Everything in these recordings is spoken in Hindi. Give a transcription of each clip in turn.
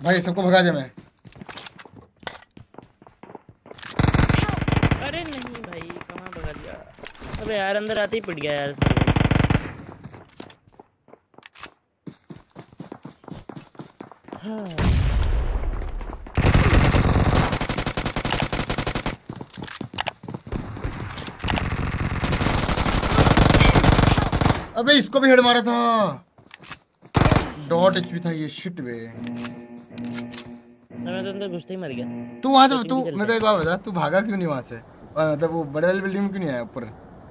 भाई सबको भगा दिया मैं। अरे नहीं भाई, कहाँ भगा दिया। अबे यार अंदर आते ही पिट गया यार। हाँ। अबे इसको भी हेड मारा था। डॉट एचपी था ये, शिट बे। मैं तो अंदर घुसते ही मर गया। तू वहां से, कोचिंग तू भी चलते मेरे को हैं। एक बात बता, तू भागा क्यों नहीं वहां से? मतलब वो बड़े वाली बिल्डिंग में क्यों नहीं आया ऊपर?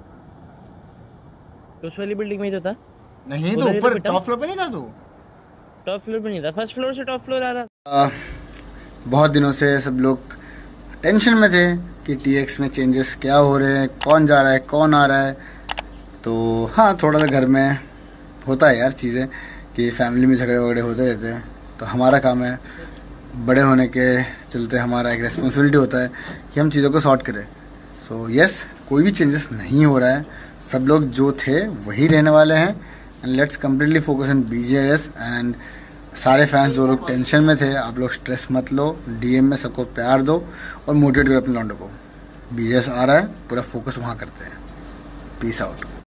तो उस वाली बिल्डिंग में ही तो था। नहीं तो उधर ही तो ऊपर पिटा। टॉप फ्लोर पे नहीं था तू? टॉप फ्लोर पे नहीं था, फर्स्ट फ्लोर से टॉप फ्लोर आ रहा। बहुत दिनों से सब लोग टेंशन में थे कि टीएक्स में चेंजेस क्या हो रहे हैं, कौन जा रहा है कौन आ रहा है। तो हाँ, थोड़ा सा घर में होता है यार चीज़ें कि फैमिली में झगड़े वगड़े होते रहते हैं। तो हमारा काम है, बड़े होने के चलते हमारा एक रिस्पॉन्सिबिलिटी होता है कि हम चीज़ों को सॉर्ट करें। सो यस, कोई भी चेंजेस नहीं हो रहा है, सब लोग जो थे वही रहने वाले हैं। And let's completely focus on BGS। And सारे फैंस जो लोग टेंशन में थे, आप लोग स्ट्रेस मत लो, DM में सबको प्यार दो और मोटिवेट करो अपने लौंडों को। BGS आ रहा है, पूरा फोकस वहाँ करते हैं। Peace out.